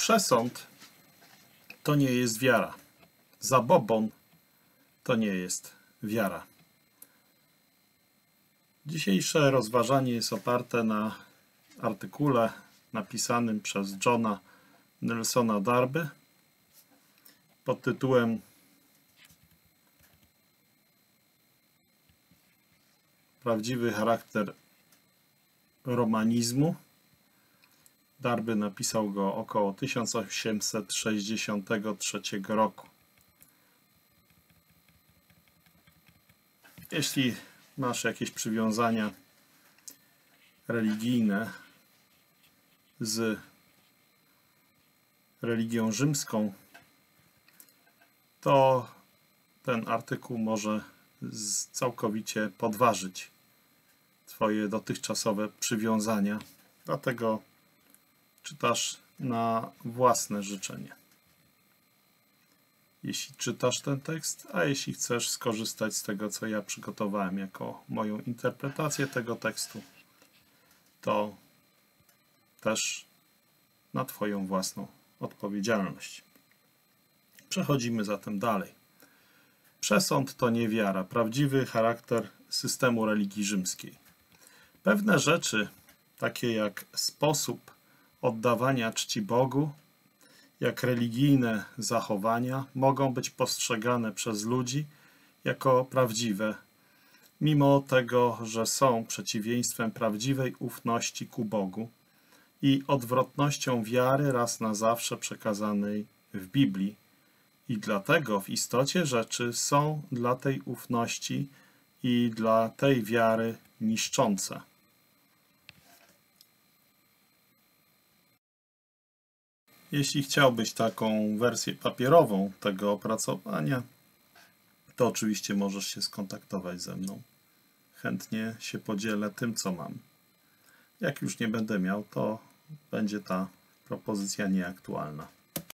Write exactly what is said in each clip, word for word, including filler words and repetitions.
Przesąd to nie jest wiara. Zabobon to nie jest wiara. Dzisiejsze rozważanie jest oparte na artykule napisanym przez Johna Nelsona Darby pod tytułem Prawdziwy charakter romanizmu. Darby napisał go około tysiąc osiemset sześćdziesiątego trzeciego roku. Jeśli masz jakieś przywiązania religijne z religią rzymską, to ten artykuł może całkowicie podważyć twoje dotychczasowe przywiązania. Dlatego czytasz na własne życzenie. Jeśli czytasz ten tekst, a jeśli chcesz skorzystać z tego, co ja przygotowałem jako moją interpretację tego tekstu, to też na twoją własną odpowiedzialność. Przechodzimy zatem dalej. Przesąd to nie wiara, prawdziwy charakter systemu religii rzymskiej. Pewne rzeczy, takie jak sposób oddawania czci Bogu, jak religijne zachowania, mogą być postrzegane przez ludzi jako prawdziwe, mimo tego, że są przeciwieństwem prawdziwej ufności ku Bogu i odwrotnością wiary raz na zawsze przekazanej w Biblii. I dlatego w istocie rzeczy są dla tej ufności i dla tej wiary niszczące. Jeśli chciałbyś taką wersję papierową tego opracowania, to oczywiście możesz się skontaktować ze mną. Chętnie się podzielę tym, co mam. Jak już nie będę miał, to będzie ta propozycja nieaktualna.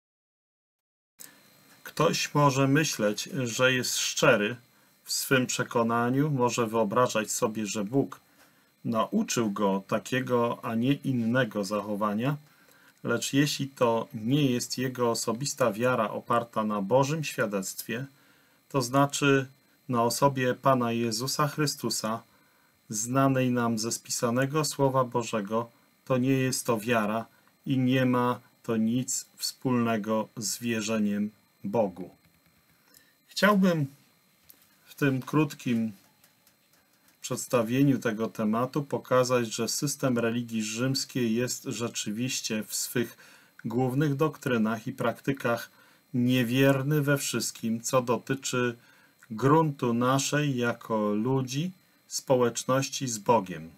Ktoś może myśleć, że jest szczery w swym przekonaniu, może wyobrażać sobie, że Bóg nauczył go takiego, a nie innego zachowania, lecz jeśli to nie jest jego osobista wiara oparta na Bożym świadectwie, to znaczy na osobie Pana Jezusa Chrystusa, znanej nam ze spisanego Słowa Bożego, to nie jest to wiara i nie ma to nic wspólnego z wierzeniem Bogu. Chciałbym w tym krótkim przedstawieniu tego tematu pokazać, że system religii rzymskiej jest rzeczywiście w swych głównych doktrynach i praktykach niewierny we wszystkim, co dotyczy gruntu naszej jako ludzi, społeczności z Bogiem.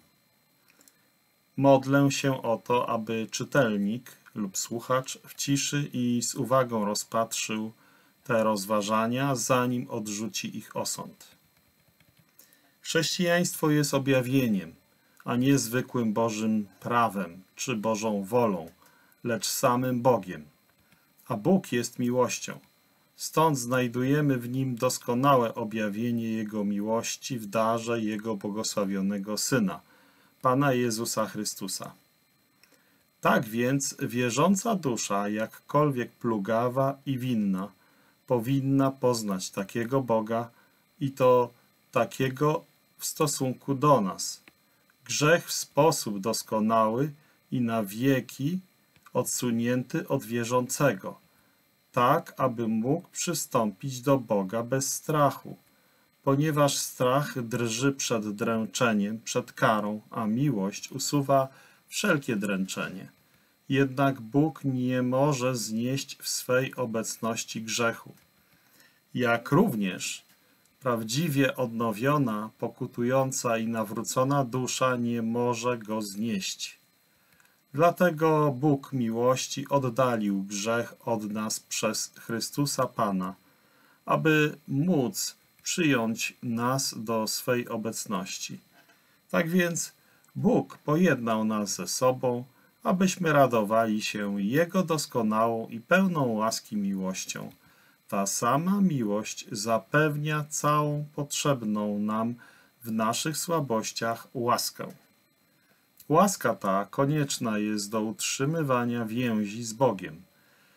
Modlę się o to, aby czytelnik lub słuchacz w ciszy i z uwagą rozpatrzył te rozważania, zanim odrzuci ich osąd. Chrześcijaństwo jest objawieniem, a nie zwykłym Bożym prawem czy Bożą wolą, lecz samym Bogiem. A Bóg jest miłością. Stąd znajdujemy w Nim doskonałe objawienie Jego miłości w darze Jego błogosławionego Syna, Pana Jezusa Chrystusa. Tak więc wierząca dusza, jakkolwiek plugawa i winna, powinna poznać takiego Boga i to takiego w stosunku do nas. Grzech w sposób doskonały i na wieki odsunięty od wierzącego, tak aby mógł przystąpić do Boga bez strachu, ponieważ strach drży przed dręczeniem, przed karą, a miłość usuwa wszelkie dręczenie. Jednak Bóg nie może znieść w swej obecności grzechu. Jak również prawdziwie odnowiona, pokutująca i nawrócona dusza nie może go znieść. Dlatego Bóg miłości oddalił grzech od nas przez Chrystusa Pana, aby móc przyjąć nas do swej obecności. Tak więc Bóg pojednał nas ze sobą, abyśmy radowali się Jego doskonałą i pełną łaski miłością. Ta sama miłość zapewnia całą potrzebną nam w naszych słabościach łaskę. Łaska ta konieczna jest do utrzymywania więzi z Bogiem.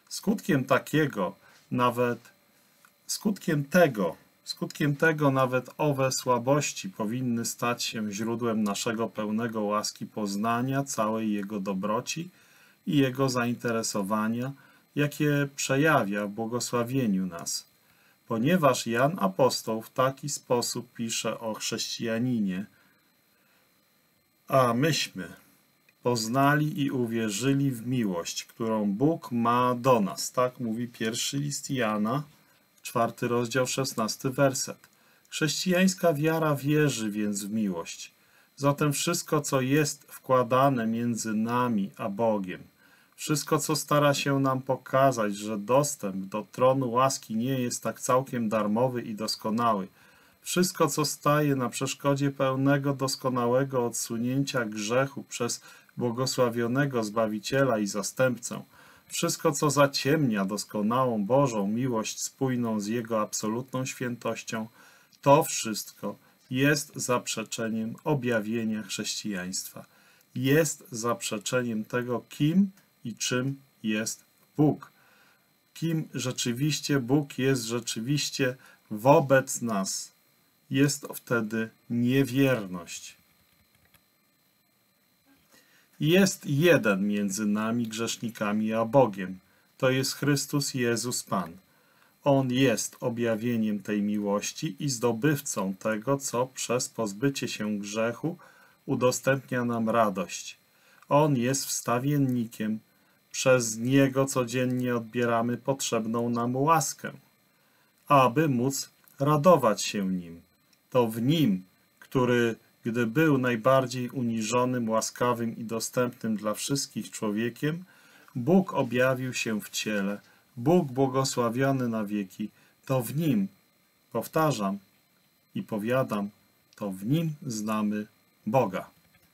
Skutkiem takiego nawet, skutkiem tego, skutkiem tego nawet owe słabości powinny stać się źródłem naszego pełnego łaski poznania całej Jego dobroci i Jego zainteresowania, jakie przejawia w błogosławieniu nas. Ponieważ Jan Apostoł w taki sposób pisze o chrześcijaninie, a myśmy poznali i uwierzyli w miłość, którą Bóg ma do nas. Tak mówi pierwszy list Jana, czwarty rozdział, szesnasty werset. Chrześcijańska wiara wierzy więc w miłość. Zatem wszystko, co jest wkładane między nami a Bogiem, wszystko, co stara się nam pokazać, że dostęp do tronu łaski nie jest tak całkiem darmowy i doskonały, wszystko, co staje na przeszkodzie pełnego, doskonałego odsunięcia grzechu przez błogosławionego Zbawiciela i Zastępcę, wszystko, co zaciemnia doskonałą Bożą miłość spójną z Jego absolutną świętością, to wszystko jest zaprzeczeniem objawienia chrześcijaństwa. Jest zaprzeczeniem tego, kim i czym jest Bóg. Kim rzeczywiście Bóg jest rzeczywiście wobec nas. Jest to wtedy niewierność. Jest jeden między nami grzesznikami a Bogiem. To jest Chrystus Jezus Pan. On jest objawieniem tej miłości i zdobywcą tego, co przez pozbycie się grzechu udostępnia nam radość. On jest wstawiennikiem. Przez Niego codziennie odbieramy potrzebną nam łaskę, aby móc radować się Nim. To w Nim, który, gdy był najbardziej uniżonym, łaskawym i dostępnym dla wszystkich człowiekiem, Bóg objawił się w ciele. Bóg błogosławiony na wieki. To w Nim, powtarzam i powiadam, to w Nim znamy Boga.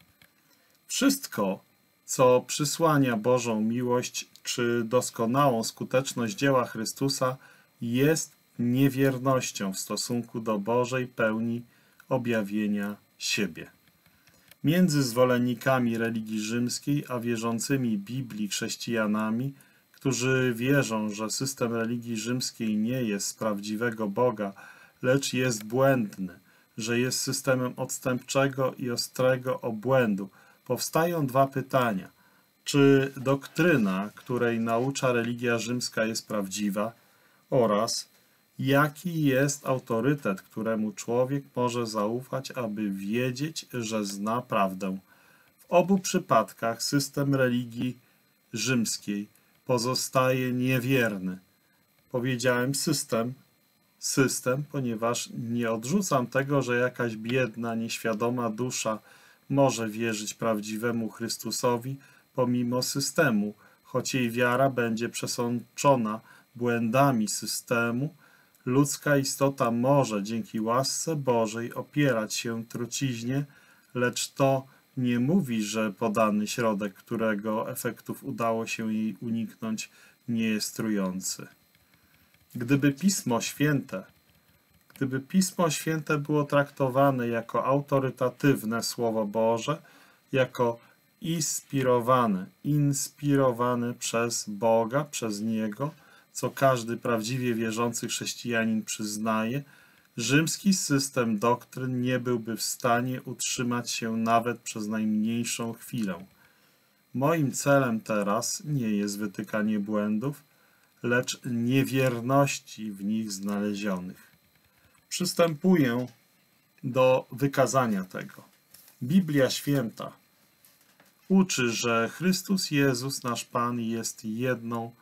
Wszystko, co przysłania Bożą miłość czy doskonałą skuteczność dzieła Chrystusa, jest niewiernością w stosunku do Bożej pełni objawienia siebie. Między zwolennikami religii rzymskiej a wierzącymi Biblii chrześcijanami, którzy wierzą, że system religii rzymskiej nie jest z prawdziwego Boga, lecz jest błędny, że jest systemem odstępczego i ostrego obłędu, powstają dwa pytania. Czy doktryna, której naucza religia rzymska, jest prawdziwa? Oraz jaki jest autorytet, któremu człowiek może zaufać, aby wiedzieć, że zna prawdę? W obu przypadkach system religii rzymskiej pozostaje niewierny. Powiedziałem system, system, ponieważ nie odrzucam tego, że jakaś biedna, nieświadoma dusza może wierzyć prawdziwemu Chrystusowi pomimo systemu, choć jej wiara będzie przesączona błędami systemu. Ludzka istota może dzięki łasce Bożej opierać się truciźnie, lecz to nie mówi, że podany środek, którego efektów udało się jej uniknąć, nie jest trujący. Gdyby Pismo Święte, gdyby Pismo Święte było traktowane jako autorytatywne Słowo Boże, jako inspirowane, inspirowane przez Boga, przez Niego, co każdy prawdziwie wierzący chrześcijanin przyznaje, rzymski system doktryn nie byłby w stanie utrzymać się nawet przez najmniejszą chwilę. Moim celem teraz nie jest wytykanie błędów, lecz niewierności w nich znalezionych. Przystępuję do wykazania tego. Biblia Święta uczy, że Chrystus Jezus, nasz Pan, jest jedną,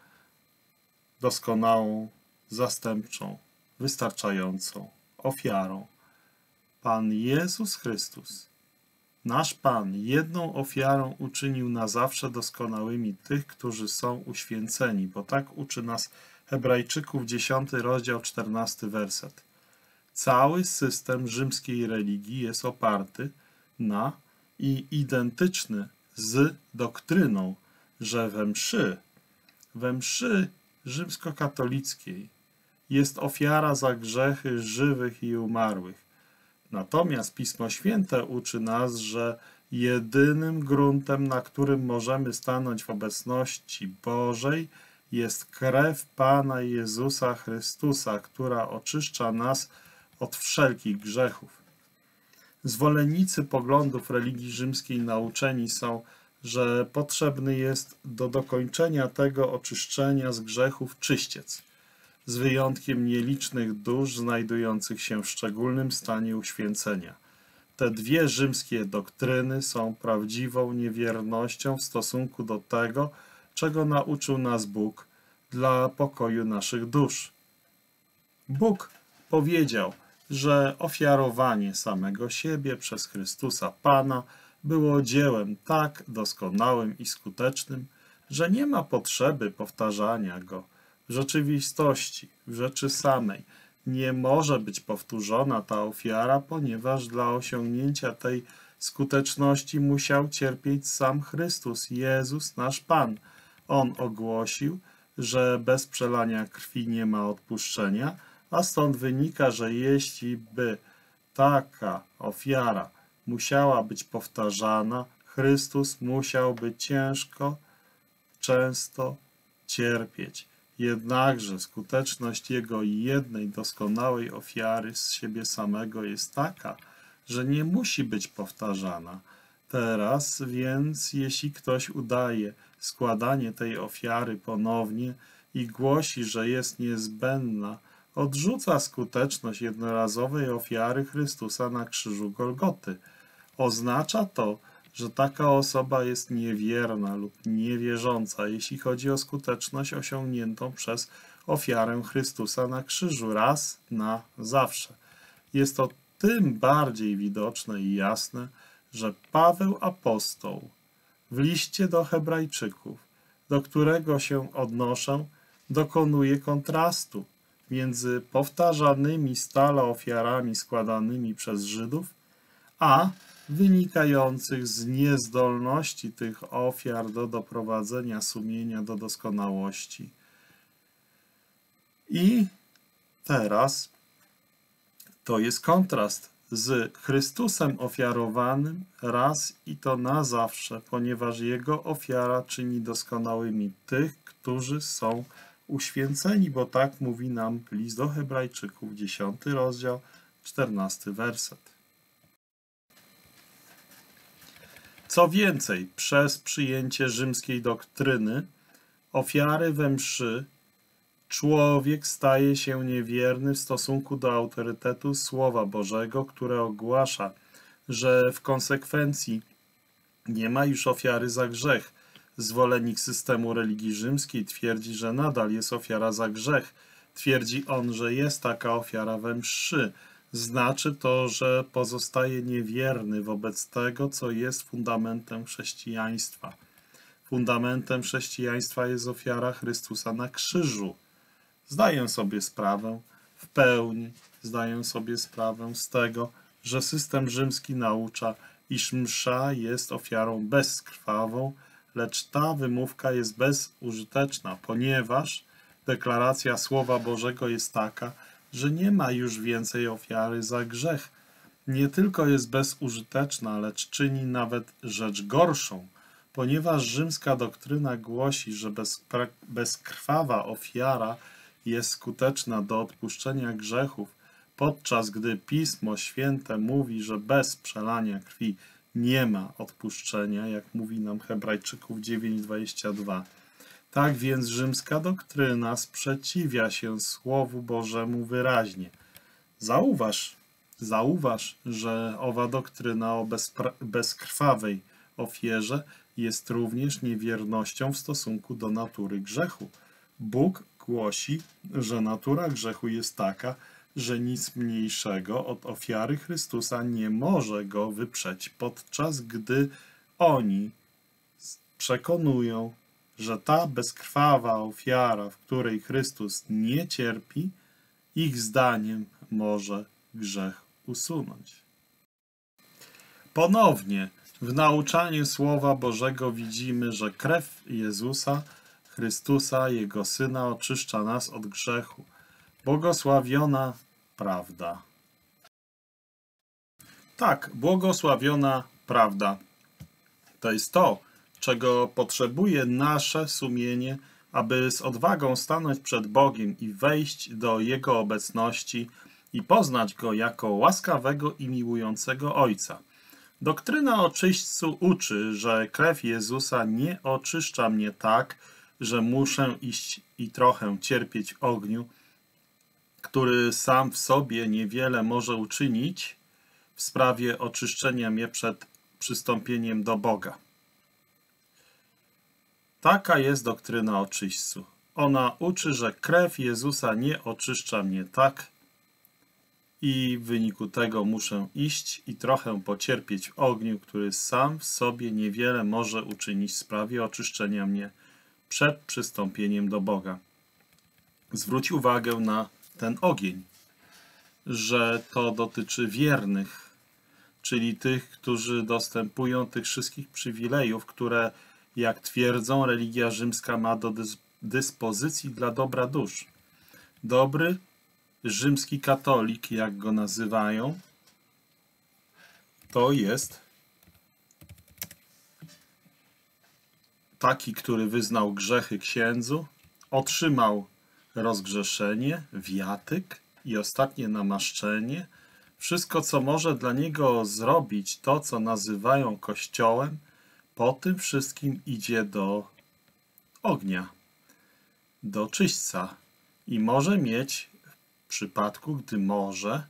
doskonałą, zastępczą, wystarczającą ofiarą. Pan Jezus Chrystus, nasz Pan, jedną ofiarą uczynił na zawsze doskonałymi tych, którzy są uświęceni, bo tak uczy nas Hebrajczyków, dziesiąty rozdział, czternasty werset. Cały system rzymskiej religii jest oparty na i identyczny z doktryną, że we mszy, we mszy rzymskokatolickiej jest ofiara za grzechy żywych i umarłych. Natomiast Pismo Święte uczy nas, że jedynym gruntem, na którym możemy stanąć w obecności Bożej, jest krew Pana Jezusa Chrystusa, która oczyszcza nas od wszelkich grzechów. Zwolennicy poglądów religii rzymskiej nauczeni są, że potrzebny jest do dokończenia tego oczyszczenia z grzechów czyściec, z wyjątkiem nielicznych dusz znajdujących się w szczególnym stanie uświęcenia. Te dwie rzymskie doktryny są prawdziwą niewiernością w stosunku do tego, czego nauczył nas Bóg dla pokoju naszych dusz. Bóg powiedział, że ofiarowanie samego siebie przez Chrystusa Pana było dziełem tak doskonałym i skutecznym, że nie ma potrzeby powtarzania go. W rzeczywistości, w rzeczy samej, nie może być powtórzona ta ofiara, ponieważ dla osiągnięcia tej skuteczności musiał cierpieć sam Chrystus, Jezus, nasz Pan. On ogłosił, że bez przelania krwi nie ma odpuszczenia, a stąd wynika, że jeśli by taka ofiara musiała być powtarzana, Chrystus musiałby ciężko, często cierpieć. Jednakże skuteczność Jego jednej doskonałej ofiary z siebie samego jest taka, że nie musi być powtarzana. Teraz więc, jeśli ktoś udaje składanie tej ofiary ponownie i głosi, że jest niezbędna, odrzuca skuteczność jednorazowej ofiary Chrystusa na krzyżu Golgoty. Oznacza to, że taka osoba jest niewierna lub niewierząca, jeśli chodzi o skuteczność osiągniętą przez ofiarę Chrystusa na krzyżu raz na zawsze. Jest to tym bardziej widoczne i jasne, że Paweł apostoł w liście do Hebrajczyków, do którego się odnoszę, dokonuje kontrastu między powtarzanymi stale ofiarami składanymi przez Żydów, a wynikających z niezdolności tych ofiar do doprowadzenia sumienia do doskonałości. I teraz to jest kontrast z Chrystusem ofiarowanym raz i to na zawsze, ponieważ Jego ofiara czyni doskonałymi tych, którzy są uświęceni, bo tak mówi nam list do Hebrajczyków, dziesiąty rozdział, czternasty werset. Co więcej, przez przyjęcie rzymskiej doktryny ofiary we mszy człowiek staje się niewierny w stosunku do autorytetu Słowa Bożego, które ogłasza, że w konsekwencji nie ma już ofiary za grzech. Zwolennik systemu religii rzymskiej twierdzi, że nadal jest ofiara za grzech. Twierdzi on, że jest taka ofiara we mszy. Znaczy to, że pozostaje niewierny wobec tego, co jest fundamentem chrześcijaństwa. Fundamentem chrześcijaństwa jest ofiara Chrystusa na krzyżu. Zdaję sobie sprawę, w pełni zdaję sobie sprawę z tego, że system rzymski naucza, iż msza jest ofiarą bezkrwawą, lecz ta wymówka jest bezużyteczna, ponieważ deklaracja Słowa Bożego jest taka, że nie ma już więcej ofiary za grzech. Nie tylko jest bezużyteczna, lecz czyni nawet rzecz gorszą, ponieważ rzymska doktryna głosi, że bezkrwawa ofiara jest skuteczna do odpuszczenia grzechów, podczas gdy Pismo Święte mówi, że bez przelania krwi nie ma odpuszczenia, jak mówi nam Hebrajczyków dziewięć, dwadzieścia dwa. Tak więc rzymska doktryna sprzeciwia się Słowu Bożemu wyraźnie. Zauważ, zauważ, że owa doktryna o bezkrwawej ofierze jest również niewiernością w stosunku do natury grzechu. Bóg głosi, że natura grzechu jest taka, że nic mniejszego od ofiary Chrystusa nie może go wyprzeć, podczas gdy oni przekonują, że ta bezkrwawa ofiara, w której Chrystus nie cierpi, ich zdaniem może grzech usunąć. Ponownie w nauczaniu Słowa Bożego widzimy, że krew Jezusa Chrystusa, Jego Syna, oczyszcza nas od grzechu. Błogosławiona prawda. Tak, błogosławiona prawda. To jest to, czego potrzebuje nasze sumienie aby z odwagą stanąć przed Bogiem i wejść do Jego obecności i poznać Go jako łaskawego i miłującego Ojca. Doktryna o czyśćcu uczy, że krew Jezusa nie oczyszcza mnie tak, że muszę iść i trochę cierpieć w ogniu, który sam w sobie niewiele może uczynić w sprawie oczyszczenia mnie przed przystąpieniem do Boga. Taka jest doktryna o czyśćcu. Ona uczy, że krew Jezusa nie oczyszcza mnie tak i w wyniku tego muszę iść i trochę pocierpieć w ogniu, który sam w sobie niewiele może uczynić w sprawie oczyszczenia mnie przed przystąpieniem do Boga. Zwróć uwagę na ten ogień, że to dotyczy wiernych, czyli tych, którzy dostępują tych wszystkich przywilejów, które, jak twierdzą, religia rzymska ma do dyspozycji dla dobra dusz. Dobry rzymski katolik, jak go nazywają, to jest taki, który wyznał grzechy księdzu, otrzymał rozgrzeszenie, wiatyk i ostatnie namaszczenie. Wszystko, co może dla niego zrobić, to, co nazywają Kościołem, po tym wszystkim idzie do ognia, do czyśćca i może mieć, w przypadku, gdy może,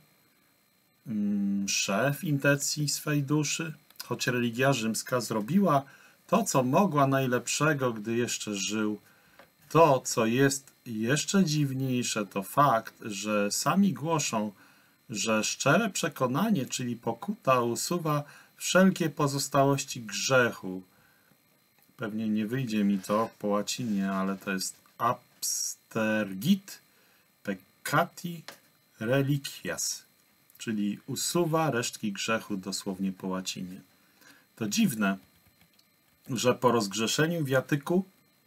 mszę w intencji swej duszy, choć religia rzymska zrobiła to, co mogła najlepszego, gdy jeszcze żył. To, co jest jeszcze dziwniejsze, to fakt, że sami głoszą, że szczere przekonanie, czyli pokuta, usuwa wszelkie pozostałości grzechu. Pewnie nie wyjdzie mi to po łacinie, ale to jest abstergit peccati reliquias, czyli usuwa resztki grzechu dosłownie po łacinie. To dziwne, że po rozgrzeszeniu wiatyku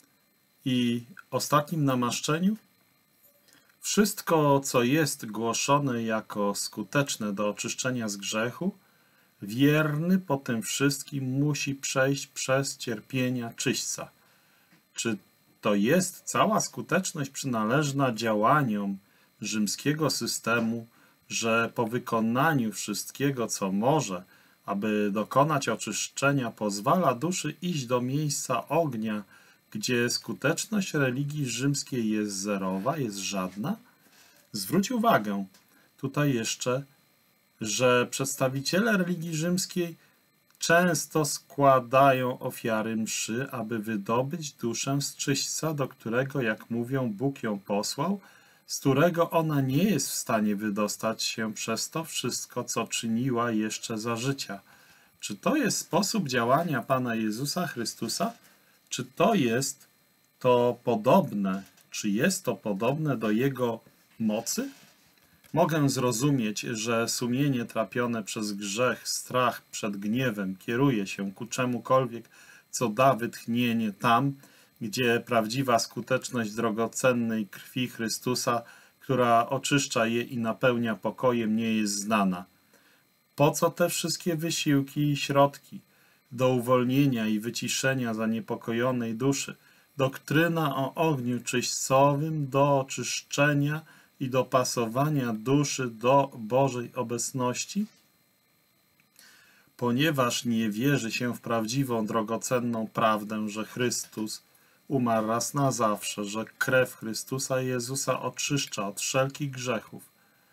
i ostatnim namaszczeniu wszystko, co jest głoszone jako skuteczne do oczyszczenia z grzechu, wierny po tym wszystkim musi przejść przez cierpienia czyśćca. Czy to jest cała skuteczność przynależna działaniom rzymskiego systemu, że po wykonaniu wszystkiego, co może, aby dokonać oczyszczenia, pozwala duszy iść do miejsca ognia, gdzie skuteczność religii rzymskiej jest zerowa, jest żadna? Zwróć uwagę tutaj jeszcze, że przedstawiciele religii rzymskiej często składają ofiary mszy, aby wydobyć duszę z czyśćca, do którego, jak mówią, Bóg ją posłał, z którego ona nie jest w stanie wydostać się przez to wszystko, co czyniła jeszcze za życia. Czy to jest sposób działania Pana Jezusa Chrystusa? Czy to jest to podobne, czy jest to podobne do Jego mocy? Mogę zrozumieć, że sumienie trapione przez grzech, strach przed gniewem kieruje się ku czemukolwiek, co da wytchnienie tam, gdzie prawdziwa skuteczność drogocennej krwi Chrystusa, która oczyszcza je i napełnia pokojem, nie jest znana. Po co te wszystkie wysiłki i środki do uwolnienia i wyciszenia zaniepokojonej duszy? Doktryna o ogniu czyśćcowym do oczyszczenia i dopasowania duszy do Bożej obecności? Ponieważ nie wierzy się w prawdziwą, drogocenną prawdę, że Chrystus umarł raz na zawsze, że krew Chrystusa Jezusa oczyszcza od wszelkich grzechów,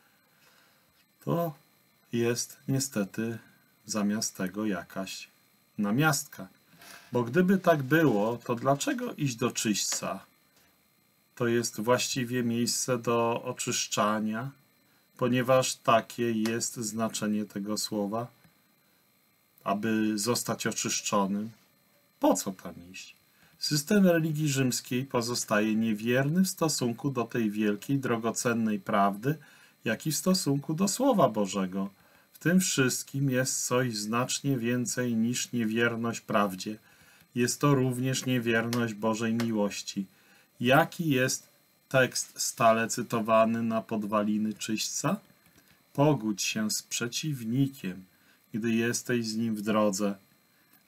to jest niestety zamiast tego jakaś namiastka. Bo gdyby tak było, to dlaczego iść do czyśćca? To jest właściwie miejsce do oczyszczania, ponieważ takie jest znaczenie tego słowa, aby zostać oczyszczonym. Po co tam iść? System religii rzymskiej pozostaje niewierny w stosunku do tej wielkiej, drogocennej prawdy, jak i w stosunku do Słowa Bożego. W tym wszystkim jest coś znacznie więcej niż niewierność prawdzie. Jest to również niewierność Bożej miłości. Jaki jest tekst stale cytowany na podwaliny czyśćca? Pogódź się z przeciwnikiem, gdy jesteś z nim w drodze,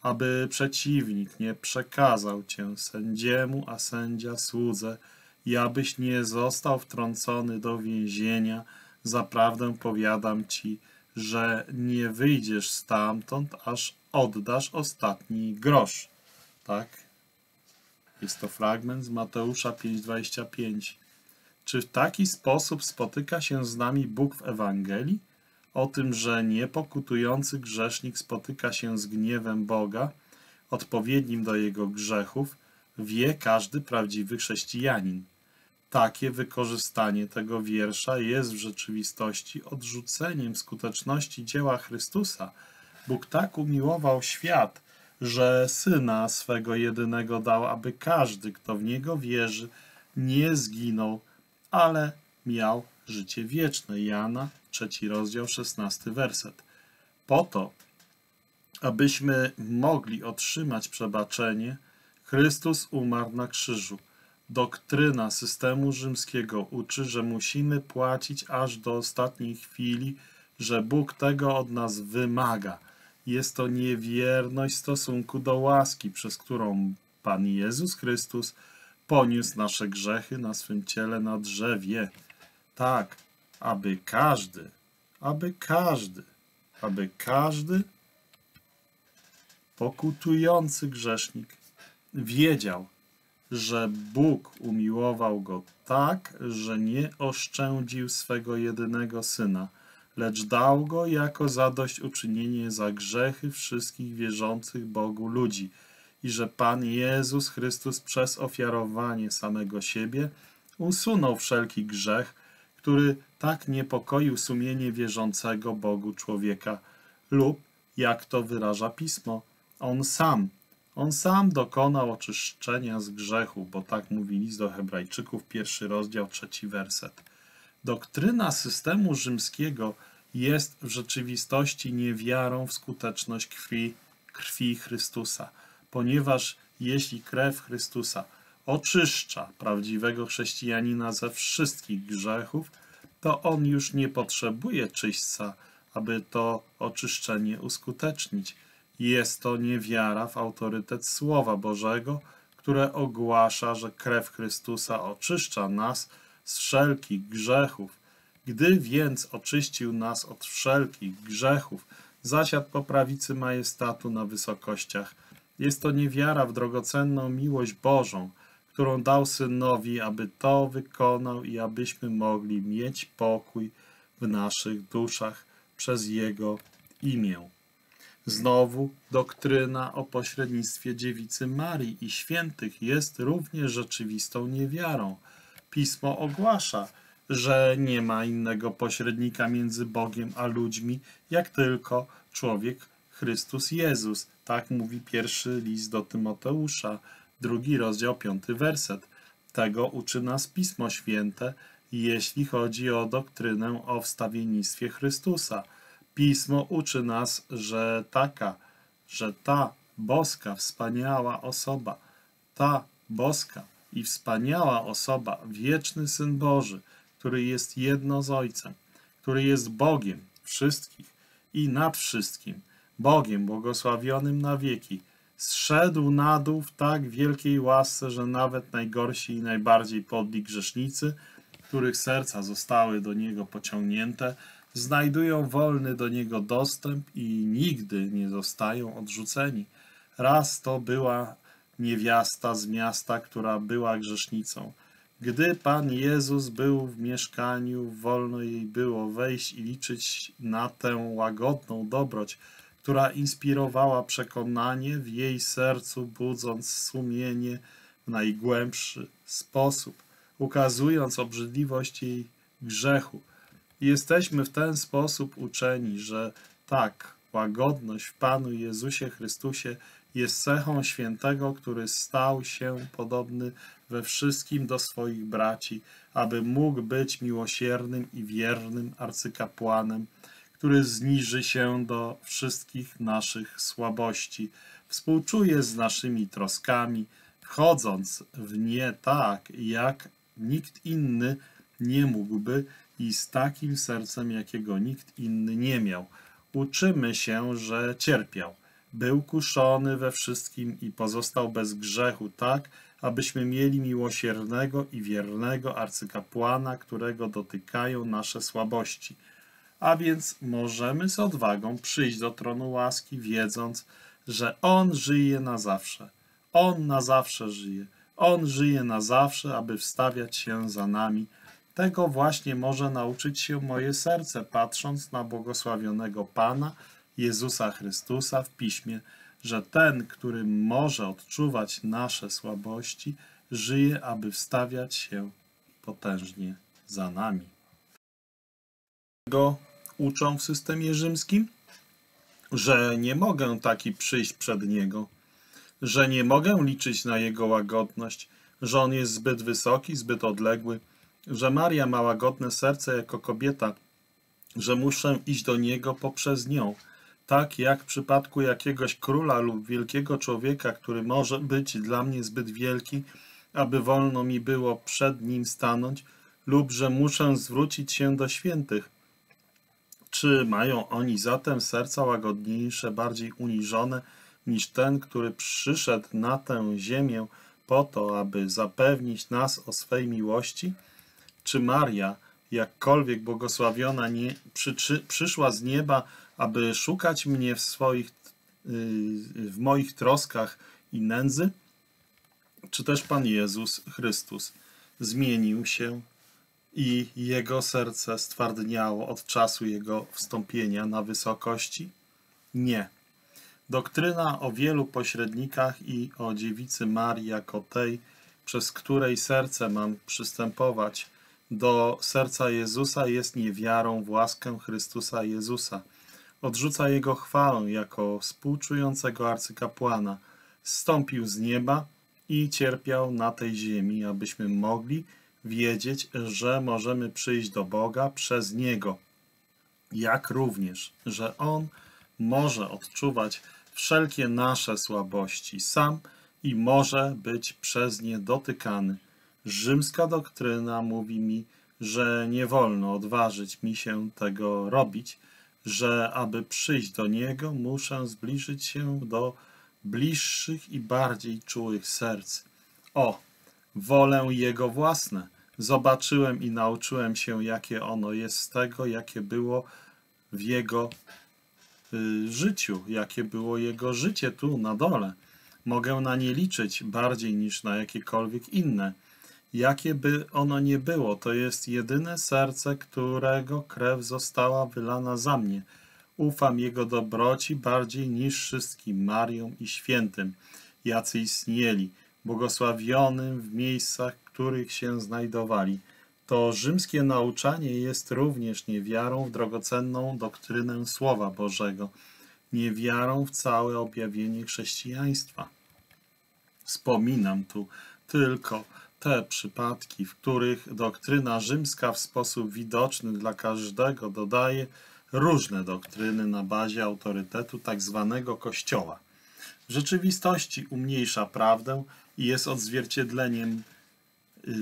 aby przeciwnik nie przekazał cię sędziemu, a sędzia słudze, i abyś nie został wtrącony do więzienia. Zaprawdę powiadam ci, że nie wyjdziesz stamtąd, aż oddasz ostatni grosz. Tak? Jest to fragment z Mateusza pięć dwadzieścia pięć. Czy w taki sposób spotyka się z nami Bóg w Ewangelii? O tym, że niepokutujący grzesznik spotyka się z gniewem Boga, odpowiednim do jego grzechów, wie każdy prawdziwy chrześcijanin. Takie wykorzystanie tego wiersza jest w rzeczywistości odrzuceniem skuteczności dzieła Chrystusa. Bóg tak umiłował świat, że Syna swego jedynego dał, aby każdy, kto w Niego wierzy, nie zginął, ale miał życie wieczne. Jana, trzeci rozdział, szesnasty werset. Po to, abyśmy mogli otrzymać przebaczenie, Chrystus umarł na krzyżu. Doktryna systemu rzymskiego uczy, że musimy płacić aż do ostatniej chwili, że Bóg tego od nas wymaga. Jest to niewierność w stosunku do łaski, przez którą Pan Jezus Chrystus poniósł nasze grzechy na swym ciele na drzewie. Tak, aby każdy, aby każdy, aby każdy pokutujący grzesznik wiedział, że Bóg umiłował go tak, że nie oszczędził swego jedynego Syna, lecz dał go jako zadośćuczynienie za grzechy wszystkich wierzących Bogu ludzi i że Pan Jezus Chrystus przez ofiarowanie samego siebie usunął wszelki grzech, który tak niepokoił sumienie wierzącego Bogu człowieka, lub, jak to wyraża Pismo, On sam, On sam dokonał oczyszczenia z grzechu, bo tak mówi list do Hebrajczyków, pierwszy rozdział, trzeci werset. Doktryna systemu rzymskiego jest w rzeczywistości niewiarą w skuteczność krwi, krwi Chrystusa, ponieważ jeśli krew Chrystusa oczyszcza prawdziwego chrześcijanina ze wszystkich grzechów, to on już nie potrzebuje czyśćca, aby to oczyszczenie uskutecznić. Jest to niewiara w autorytet Słowa Bożego, które ogłasza, że krew Chrystusa oczyszcza nas z wszelkich grzechów. Gdy więc oczyścił nas od wszelkich grzechów, zasiadł po prawicy majestatu na wysokościach. Jest to niewiara w drogocenną miłość Bożą, którą dał Synowi, aby to wykonał i abyśmy mogli mieć pokój w naszych duszach przez Jego imię. Znowu doktryna o pośrednictwie dziewicy Marii i świętych jest również rzeczywistą niewiarą. Pismo ogłasza, że nie ma innego pośrednika między Bogiem a ludźmi, jak tylko człowiek Chrystus Jezus. Tak mówi pierwszy list do Tymoteusza, drugi rozdział, piąty werset. Tego uczy nas Pismo Święte, jeśli chodzi o doktrynę o wstawiennictwie Chrystusa. Pismo uczy nas, że taka, że ta boska, wspaniała osoba, ta boska i wspaniała osoba, wieczny Syn Boży, który jest jedno z Ojcem, który jest Bogiem wszystkich i nad wszystkim, Bogiem błogosławionym na wieki, zszedł na dół w tak wielkiej łasce, że nawet najgorsi i najbardziej podli grzesznicy, których serca zostały do Niego pociągnięte, znajdują wolny do Niego dostęp i nigdy nie zostają odrzuceni. Raz to była niewiasta z miasta, która była grzesznicą. Gdy Pan Jezus był w mieszkaniu, wolno jej było wejść i liczyć na tę łagodną dobroć, która inspirowała przekonanie w jej sercu, budząc sumienie w najgłębszy sposób, ukazując obrzydliwość jej grzechu. Jesteśmy w ten sposób uczeni, że tak, łagodność w Panu Jezusie Chrystusie jest cechą świętego, który stał się podobny we wszystkim do swoich braci, aby mógł być miłosiernym i wiernym arcykapłanem, który zniży się do wszystkich naszych słabości, współczuje z naszymi troskami, wchodząc w nie tak, jak nikt inny nie mógłby i z takim sercem, jakiego nikt inny nie miał. Uczymy się, że cierpiał. był kuszony we wszystkim i pozostał bez grzechu, tak, abyśmy mieli miłosiernego i wiernego arcykapłana, którego dotykają nasze słabości. A więc możemy z odwagą przyjść do tronu łaski, wiedząc, że On żyje na zawsze. On na zawsze żyje. On żyje na zawsze, aby wstawiać się za nami. Tego właśnie może nauczyć się moje serce, patrząc na błogosławionego Pana, Jezusa Chrystusa w Piśmie, że ten, który może odczuwać nasze słabości, żyje, aby wstawiać się potężnie za nami. Go uczą w systemie rzymskim? Że nie mogę taki przyjść przed Niego, że nie mogę liczyć na Jego łagodność, że On jest zbyt wysoki, zbyt odległy, że Maria ma łagodne serce jako kobieta, że muszę iść do Niego poprzez nią, tak jak w przypadku jakiegoś króla lub wielkiego człowieka, który może być dla mnie zbyt wielki, aby wolno mi było przed Nim stanąć, lub że muszę zwrócić się do świętych. Czy mają oni zatem serca łagodniejsze, bardziej uniżone niż ten, który przyszedł na tę ziemię po to, aby zapewnić nas o swej miłości? Czy Maria, jakkolwiek błogosławiona, nie, przy, przyszła z nieba, aby szukać mnie w, swoich, w moich troskach i nędzy? Czy też Pan Jezus Chrystus zmienił się i Jego serce stwardniało od czasu Jego wstąpienia na wysokości? Nie. Doktryna o wielu pośrednikach i o dziewicy Marii jako tej, przez której serce mam przystępować do serca Jezusa, jest niewiarą w łaskę Chrystusa Jezusa. Odrzuca Jego chwałę jako współczującego arcykapłana. Zstąpił z nieba i cierpiał na tej ziemi, abyśmy mogli wiedzieć, że możemy przyjść do Boga przez Niego, jak również, że On może odczuwać wszelkie nasze słabości sam i może być przez nie dotykany. Rzymska doktryna mówi mi, że nie wolno odważyć mi się tego robić, że aby przyjść do Niego, muszę zbliżyć się do bliższych i bardziej czułych serc. O, wolę Jego własne. Zobaczyłem i nauczyłem się, jakie ono jest z tego, jakie było w Jego y, życiu, jakie było Jego życie tu na dole. Mogę na nie liczyć bardziej niż na jakiekolwiek inne. Jakie by ono nie było, to jest jedyne serce, którego krew została wylana za mnie. Ufam Jego dobroci bardziej niż wszystkim Mariom i świętym, jacy istnieli, błogosławionym w miejscach, w których się znajdowali. To rzymskie nauczanie jest również niewiarą w drogocenną doktrynę Słowa Bożego, niewiarą w całe objawienie chrześcijaństwa. Wspominam tu tylko te przypadki, w których doktryna rzymska w sposób widoczny dla każdego dodaje różne doktryny na bazie autorytetu tzw. Kościoła. W rzeczywistości umniejsza prawdę i jest odzwierciedleniem yy,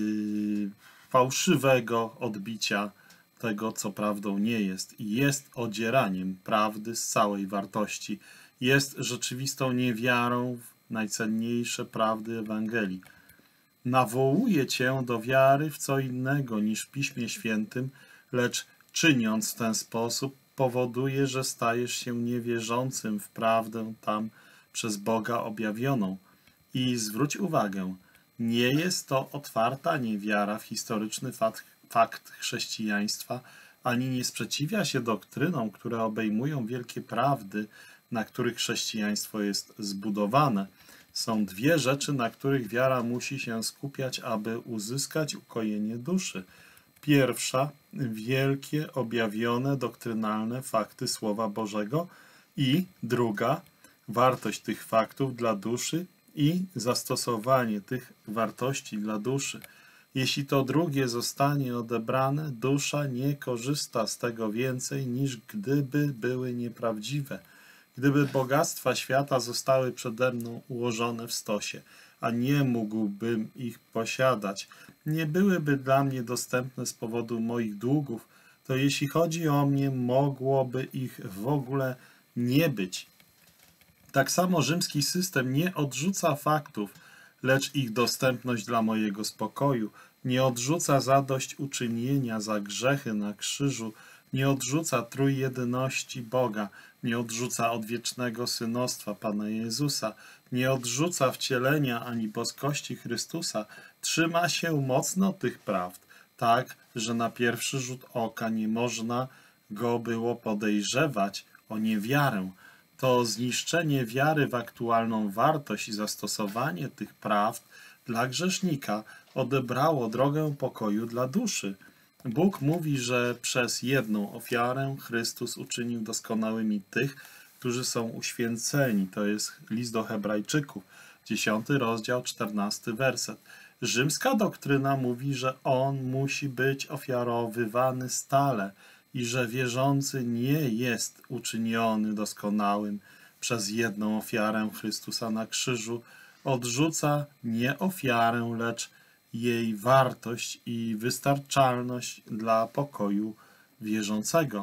fałszywego odbicia tego, co prawdą nie jest, i jest odzieraniem prawdy z całej wartości. Jest rzeczywistą niewiarą w najcenniejsze prawdy Ewangelii. Nawołuje cię do wiary w co innego niż w Piśmie Świętym, lecz czyniąc w ten sposób powoduje, że stajesz się niewierzącym w prawdę tam przez Boga objawioną. I zwróć uwagę, nie jest to otwarta niewiara w historyczny fakt, fakt chrześcijaństwa, ani nie sprzeciwia się doktrynom, które obejmują wielkie prawdy, na których chrześcijaństwo jest zbudowane. Są dwie rzeczy, na których wiara musi się skupiać, aby uzyskać ukojenie duszy. Pierwsza, wielkie, objawione, doktrynalne fakty Słowa Bożego i druga, wartość tych faktów dla duszy i zastosowanie tych wartości dla duszy. Jeśli to drugie zostanie odebrane, dusza nie korzysta z tego więcej, niż gdyby były nieprawdziwe. Gdyby bogactwa świata zostały przede mną ułożone w stosie, a nie mógłbym ich posiadać, nie byłyby dla mnie dostępne z powodu moich długów, to jeśli chodzi o mnie, mogłoby ich w ogóle nie być. Tak samo rzymski system nie odrzuca faktów, lecz ich dostępność dla mojego spokoju, nie odrzuca zadośćuczynienia za grzechy na krzyżu, nie odrzuca trójjedyności Boga, nie odrzuca odwiecznego synostwa Pana Jezusa, nie odrzuca wcielenia ani boskości Chrystusa, trzyma się mocno tych prawd, tak, że na pierwszy rzut oka nie można go było podejrzewać o niewiarę. To zniszczenie wiary w aktualną wartość i zastosowanie tych prawd dla grzesznika odebrało drogę pokoju dla duszy. Bóg mówi, że przez jedną ofiarę Chrystus uczynił doskonałymi tych, którzy są uświęceni. To jest list do Hebrajczyków, dziesiąty rozdział, czternasty werset. Rzymska doktryna mówi, że On musi być ofiarowywany stale i że wierzący nie jest uczyniony doskonałym przez jedną ofiarę Chrystusa na krzyżu. Odrzuca nie ofiarę, lecz jej wartość i wystarczalność dla pokoju wierzącego.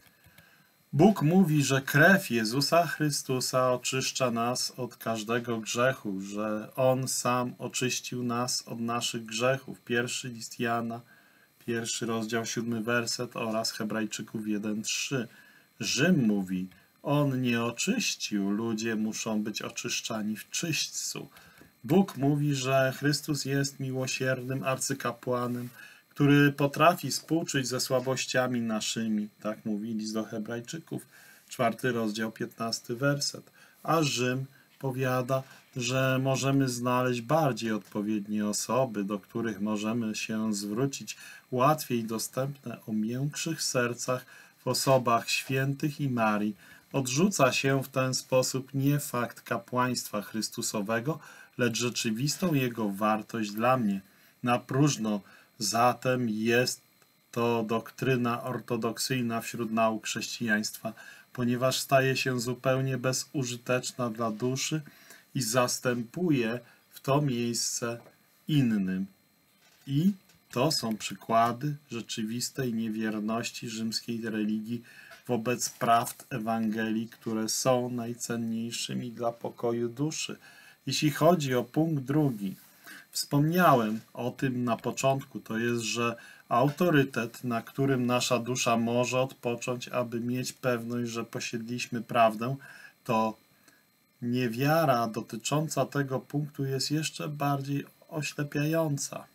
Bóg mówi, że krew Jezusa Chrystusa oczyszcza nas od każdego grzechu, że On sam oczyścił nas od naszych grzechów. Pierwszy list Jana, pierwszy rozdział, siódmy werset oraz Hebrajczyków jeden, trzy. Rzym mówi, On nie oczyścił, ludzie muszą być oczyszczani w czyśćcu. Bóg mówi, że Chrystus jest miłosiernym arcykapłanem, który potrafi współczuć ze słabościami naszymi. Tak mówi list do Hebrajczyków, czwarty rozdział, piętnasty werset. A Rzym powiada, że możemy znaleźć bardziej odpowiednie osoby, do których możemy się zwrócić, łatwiej dostępne o miększych sercach w osobach świętych i Marii. Odrzuca się w ten sposób nie fakt kapłaństwa Chrystusowego, lecz rzeczywistą jego wartość dla mnie. Na próżno zatem jest to doktryna ortodoksyjna wśród nauk chrześcijaństwa, ponieważ staje się zupełnie bezużyteczna dla duszy i zastępuje w to miejsce innym. I to są przykłady rzeczywistej niewierności rzymskiej religii wobec prawd Ewangelii, które są najcenniejszymi dla pokoju duszy. Jeśli chodzi o punkt drugi, wspomniałem o tym na początku, to jest, że autorytet, na którym nasza dusza może odpocząć, aby mieć pewność, że posiedliśmy prawdę, to niewiara dotycząca tego punktu jest jeszcze bardziej oślepiająca.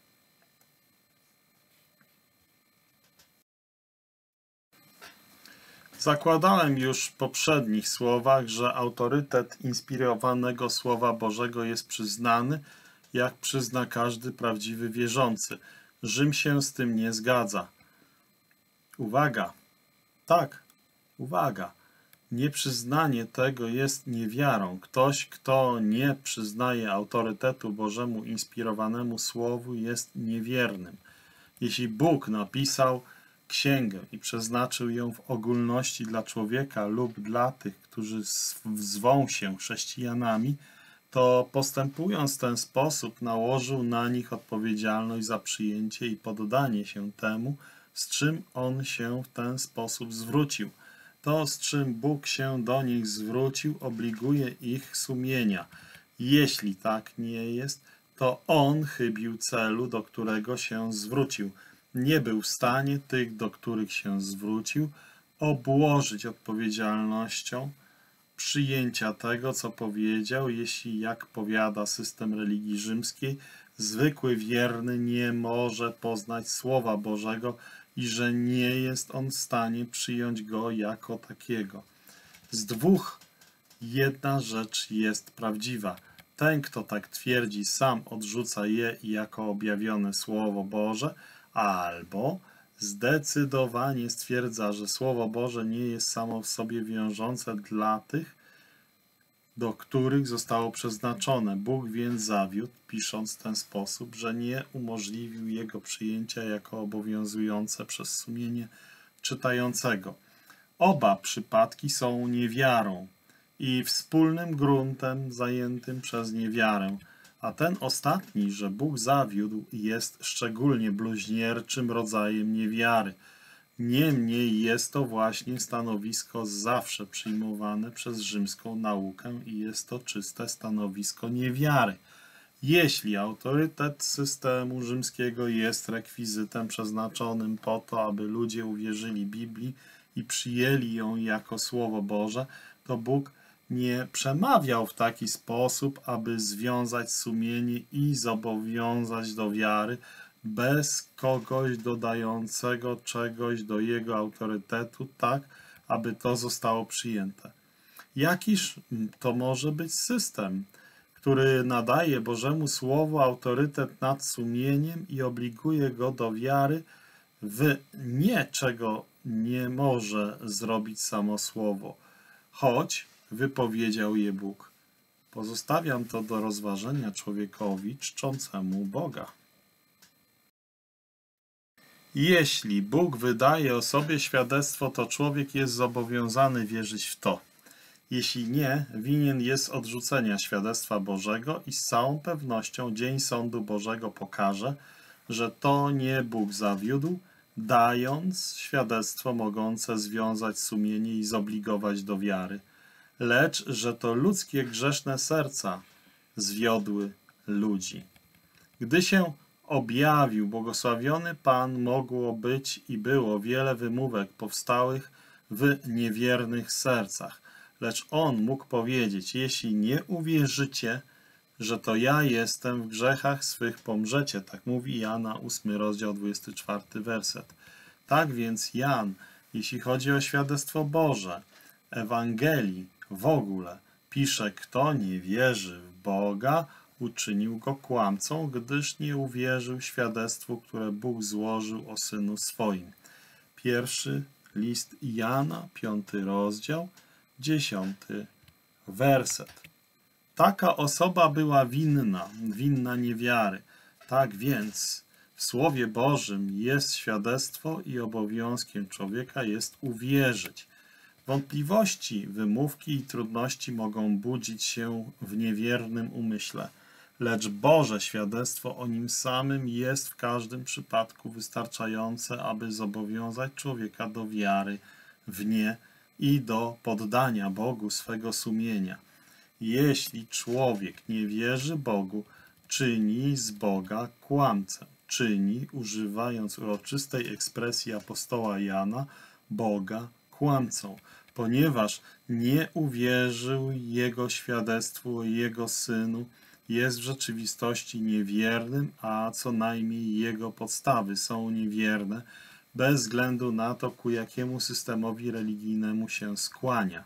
Zakładałem już w poprzednich słowach, że autorytet inspirowanego Słowa Bożego jest przyznany, jak przyzna każdy prawdziwy wierzący. Rzym się z tym nie zgadza. Uwaga! Tak, uwaga! Nieprzyznanie tego jest niewiarą. Ktoś, kto nie przyznaje autorytetu Bożemu inspirowanemu Słowu, jest niewiernym. Jeśli Bóg napisał księgę i przeznaczył ją w ogólności dla człowieka lub dla tych, którzy zwą się chrześcijanami, to postępując w ten sposób nałożył na nich odpowiedzialność za przyjęcie i poddanie się temu, z czym On się w ten sposób zwrócił. To, z czym Bóg się do nich zwrócił, obliguje ich sumienia. Jeśli tak nie jest, to On chybił celu, do którego się zwrócił. Nie był w stanie tych, do których się zwrócił, obłożyć odpowiedzialnością przyjęcia tego, co powiedział, jeśli, jak powiada system religii rzymskiej, zwykły wierny nie może poznać Słowa Bożego i że nie jest on w stanie przyjąć go jako takiego. Z dwóch jedna rzecz jest prawdziwa. Ten, kto tak twierdzi, sam odrzuca je jako objawione Słowo Boże, albo zdecydowanie stwierdza, że Słowo Boże nie jest samo w sobie wiążące dla tych, do których zostało przeznaczone. Bóg więc zawiódł, pisząc w ten sposób, że nie umożliwił jego przyjęcia jako obowiązujące przez sumienie czytającego. Oba przypadki są niewiarą i wspólnym gruntem zajętym przez niewiarę, a ten ostatni, że Bóg zawiódł, jest szczególnie bluźnierczym rodzajem niewiary. Niemniej jest to właśnie stanowisko zawsze przyjmowane przez rzymską naukę i jest to czyste stanowisko niewiary. Jeśli autorytet systemu rzymskiego jest rekwizytem przeznaczonym po to, aby ludzie uwierzyli Biblii i przyjęli ją jako Słowo Boże, to Bóg nie przemawiał w taki sposób, aby związać sumienie i zobowiązać do wiary bez kogoś dodającego czegoś do jego autorytetu, tak aby to zostało przyjęte. Jakiż to może być system, który nadaje Bożemu Słowu autorytet nad sumieniem i obliguje go do wiary w nie, czego nie może zrobić samo Słowo, choć wypowiedział je Bóg. Pozostawiam to do rozważenia człowiekowi czczącemu Boga. Jeśli Bóg wydaje o sobie świadectwo, to człowiek jest zobowiązany wierzyć w to. Jeśli nie, winien jest odrzucenia świadectwa Bożego i z całą pewnością dzień sądu Bożego pokaże, że to nie Bóg zawiódł, dając świadectwo mogące związać sumienie i zobligować do wiary, lecz że to ludzkie grzeszne serca zwiodły ludzi. Gdy się objawił błogosławiony Pan, mogło być i było wiele wymówek powstałych w niewiernych sercach. Lecz On mógł powiedzieć, jeśli nie uwierzycie, że to ja jestem, w grzechach swych pomrzecie. Tak mówi Jana, ósmy rozdział, dwudziesty czwarty werset. Tak więc Jan, jeśli chodzi o świadectwo Boże, Ewangelii w ogóle, pisze, kto nie wierzy w Boga, uczynił go kłamcą, gdyż nie uwierzył świadectwu, które Bóg złożył o Synu swoim. Pierwszy list Jana, piąty rozdział, dziesiąty werset. Taka osoba była winna, winna niewiary. Tak więc w Słowie Bożym jest świadectwo i obowiązkiem człowieka jest uwierzyć. Wątpliwości, wymówki i trudności mogą budzić się w niewiernym umyśle, lecz Boże świadectwo o nim samym jest w każdym przypadku wystarczające, aby zobowiązać człowieka do wiary w nie i do poddania Bogu swego sumienia. Jeśli człowiek nie wierzy Bogu, czyni z Boga kłamcę. Czyni, używając uroczystej ekspresji apostoła Jana, Boga kłamcą, ponieważ nie uwierzył Jego świadectwu o Jego Synu, jest w rzeczywistości niewiernym, a co najmniej Jego podstawy są niewierne, bez względu na to, ku jakiemu systemowi religijnemu się skłania.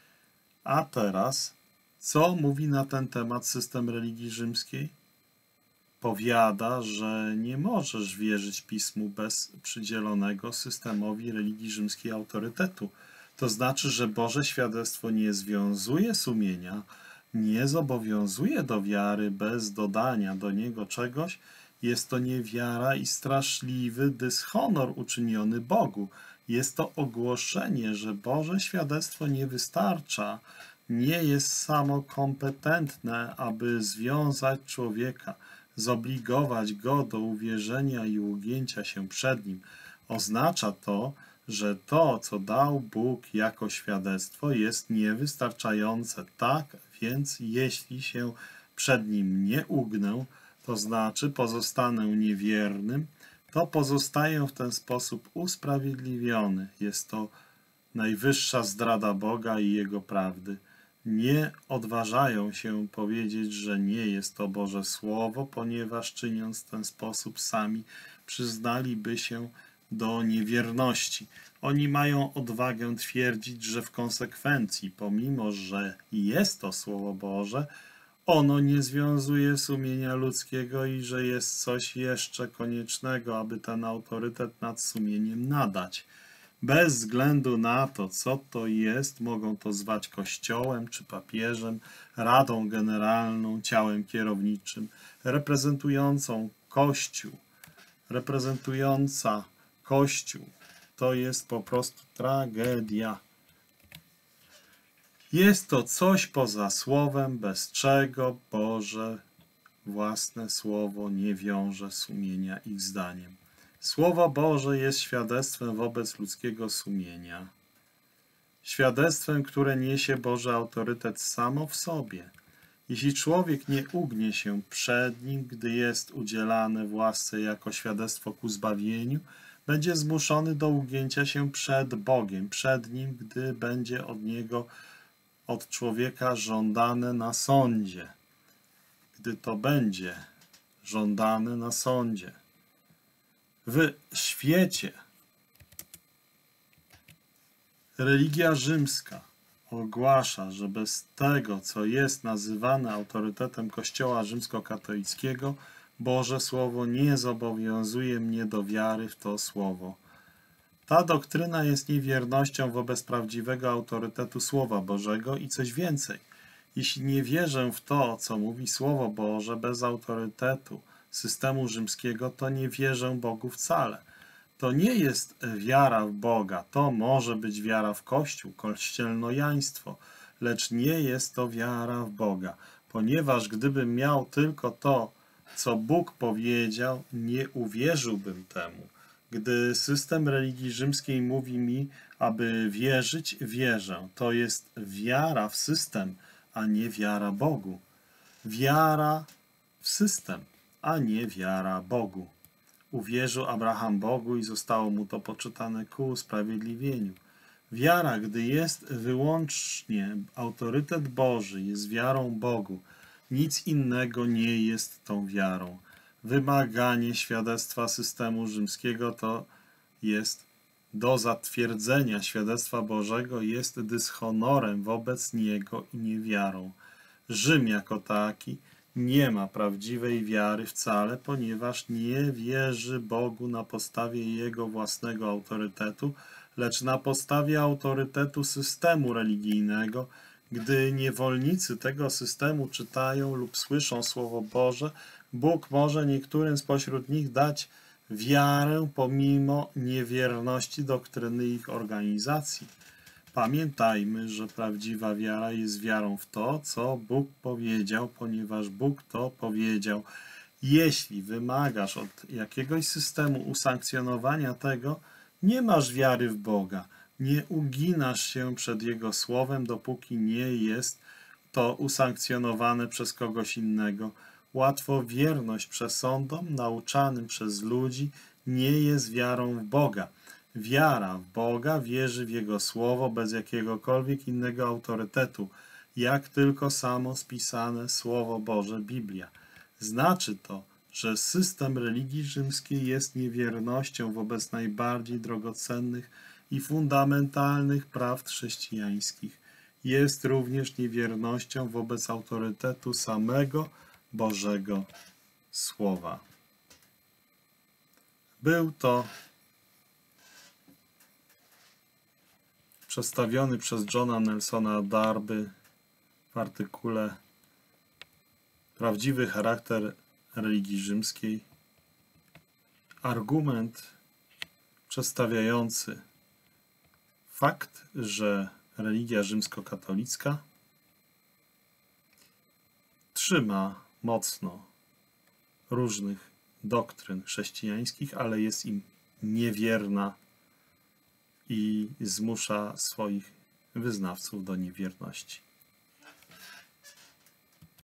A teraz, co mówi na ten temat system religii rzymskiej? Powiada, że nie możesz wierzyć Pismu bez przydzielonego systemowi religii rzymskiej autorytetu. To znaczy, że Boże świadectwo nie związuje sumienia, nie zobowiązuje do wiary bez dodania do niego czegoś. Jest to niewiara i straszliwy dyshonor uczyniony Bogu. Jest to ogłoszenie, że Boże świadectwo nie wystarcza, nie jest samo kompetentne, aby związać człowieka, zobligować go do uwierzenia i ugięcia się przed nim. Oznacza to, że to, co dał Bóg jako świadectwo, jest niewystarczające. Tak więc, jeśli się przed nim nie ugnę, to znaczy pozostanę niewiernym, to pozostaję w ten sposób usprawiedliwiony. Jest to najwyższa zdrada Boga i Jego prawdy. Nie odważają się powiedzieć, że nie jest to Boże Słowo, ponieważ czyniąc w ten sposób sami przyznaliby się do niewierności. Oni mają odwagę twierdzić, że w konsekwencji, pomimo że jest to Słowo Boże, ono nie związuje sumienia ludzkiego i że jest coś jeszcze koniecznego, aby ten autorytet nad sumieniem nadać. Bez względu na to, co to jest, mogą to zwać kościołem czy papieżem, radą generalną, ciałem kierowniczym, reprezentującą Kościół, reprezentująca Kościół. To jest po prostu tragedia. Jest to coś poza słowem, bez czego Boże własne słowo nie wiąże sumienia ich zdaniem. Słowo Boże jest świadectwem wobec ludzkiego sumienia. Świadectwem, które niesie Boży autorytet samo w sobie. Jeśli człowiek nie ugnie się przed nim, gdy jest udzielane w łasce jako świadectwo ku zbawieniu, będzie zmuszony do ugięcia się przed Bogiem, przed nim, gdy będzie od niego, od człowieka żądane na sądzie. Gdy to będzie żądane na sądzie. W świecie religia rzymska ogłasza, że bez tego, co jest nazywane autorytetem Kościoła rzymskokatolickiego, Boże Słowo nie zobowiązuje mnie do wiary w to Słowo. Ta doktryna jest niewiernością wobec prawdziwego autorytetu Słowa Bożego i coś więcej. Jeśli nie wierzę w to, co mówi Słowo Boże bez autorytetu systemu rzymskiego, to nie wierzę Bogu wcale. To nie jest wiara w Boga, to może być wiara w Kościół, kościelnojaństwo, lecz nie jest to wiara w Boga, ponieważ gdybym miał tylko to, co Bóg powiedział, nie uwierzyłbym temu. Gdy system religii rzymskiej mówi mi, aby wierzyć, wierzę. To jest wiara w system, a nie wiara Bogu. Wiara w system, a nie wiara Bogu. Uwierzył Abraham Bogu i zostało mu to poczytane ku usprawiedliwieniu. Wiara, gdy jest wyłącznie autorytet Boży, jest wiarą Bogu. Nic innego nie jest tą wiarą. Wymaganie świadectwa systemu rzymskiego to jest do zatwierdzenia świadectwa Bożego jest dyshonorem wobec niego i niewiarą. Rzym jako taki nie ma prawdziwej wiary wcale, ponieważ nie wierzy Bogu na podstawie jego własnego autorytetu, lecz na podstawie autorytetu systemu religijnego. Gdy niewolnicy tego systemu czytają lub słyszą Słowo Boże, Bóg może niektórym spośród nich dać wiarę pomimo niewierności doktryny ich organizacji. Pamiętajmy, że prawdziwa wiara jest wiarą w to, co Bóg powiedział, ponieważ Bóg to powiedział. Jeśli wymagasz od jakiegoś systemu usankcjonowania tego, nie masz wiary w Boga. Nie uginasz się przed Jego słowem, dopóki nie jest to usankcjonowane przez kogoś innego. Łatwowierność przesądom nauczanym przez ludzi nie jest wiarą w Boga. Wiara w Boga wierzy w Jego Słowo bez jakiegokolwiek innego autorytetu, jak tylko samo spisane Słowo Boże, Biblia. Znaczy to, że system religii rzymskiej jest niewiernością wobec najbardziej drogocennych i fundamentalnych praw chrześcijańskich. Jest również niewiernością wobec autorytetu samego Bożego Słowa. Był to przedstawiony przez Johna Nelsona Darby w artykule Prawdziwy charakter religii rzymskiej argument przedstawiający fakt, że religia rzymskokatolicka trzyma mocno różnych doktryn chrześcijańskich, ale jest im niewierna i zmusza swoich wyznawców do niewierności.